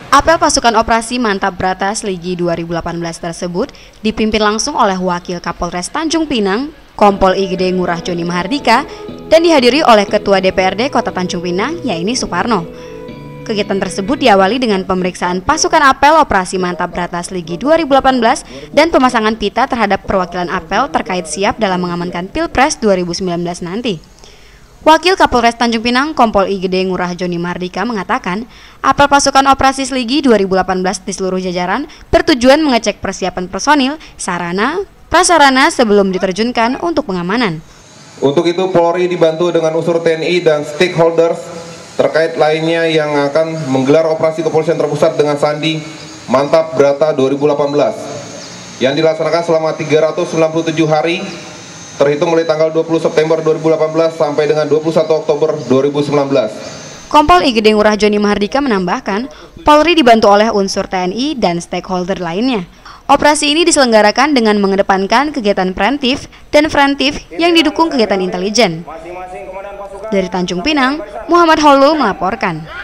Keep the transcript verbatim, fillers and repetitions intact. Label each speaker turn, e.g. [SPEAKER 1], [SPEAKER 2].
[SPEAKER 1] Apel pasukan operasi Mantap Brata Sligi dua ribu delapan belas tersebut dipimpin langsung oleh Wakil Kapolres Tanjung Pinang, Kompol I G D Ngurah Joni Mahardika, dan dihadiri oleh Ketua D P R D Kota Tanjung Pinang, Yaini Suparno. Kegiatan tersebut diawali dengan pemeriksaan pasukan apel operasi Mantap Brata Sligi dua ribu delapan belas dan pemasangan pita terhadap perwakilan apel terkait siap dalam mengamankan Pilpres dua ribu sembilan belas nanti. Wakil Kapolres Tanjung Pinang, Kompol I G D Ngurah Joni Mahardika mengatakan, apel pasukan operasi Sligi dua ribu delapan belas di seluruh jajaran bertujuan mengecek persiapan personil, sarana, prasarana sebelum diterjunkan untuk pengamanan.
[SPEAKER 2] Untuk itu Polri dibantu dengan unsur T N I dan stakeholders terkait lainnya yang akan menggelar operasi kepolisian terpusat dengan sandi Mantap Brata dua ribu delapan belas yang dilaksanakan selama tiga ratus sembilan puluh tujuh hari terhitung mulai tanggal dua puluh September dua ribu delapan belas sampai dengan dua puluh satu Oktober dua ribu sembilan belas.
[SPEAKER 1] Kompol I G D Ngurah Joni Mahardika menambahkan, Polri dibantu oleh unsur T N I dan stakeholder lainnya. Operasi ini diselenggarakan dengan mengedepankan kegiatan preventif dan preventif yang didukung kegiatan intelijen. Dari Tanjung Pinang, Muhammad Holul melaporkan.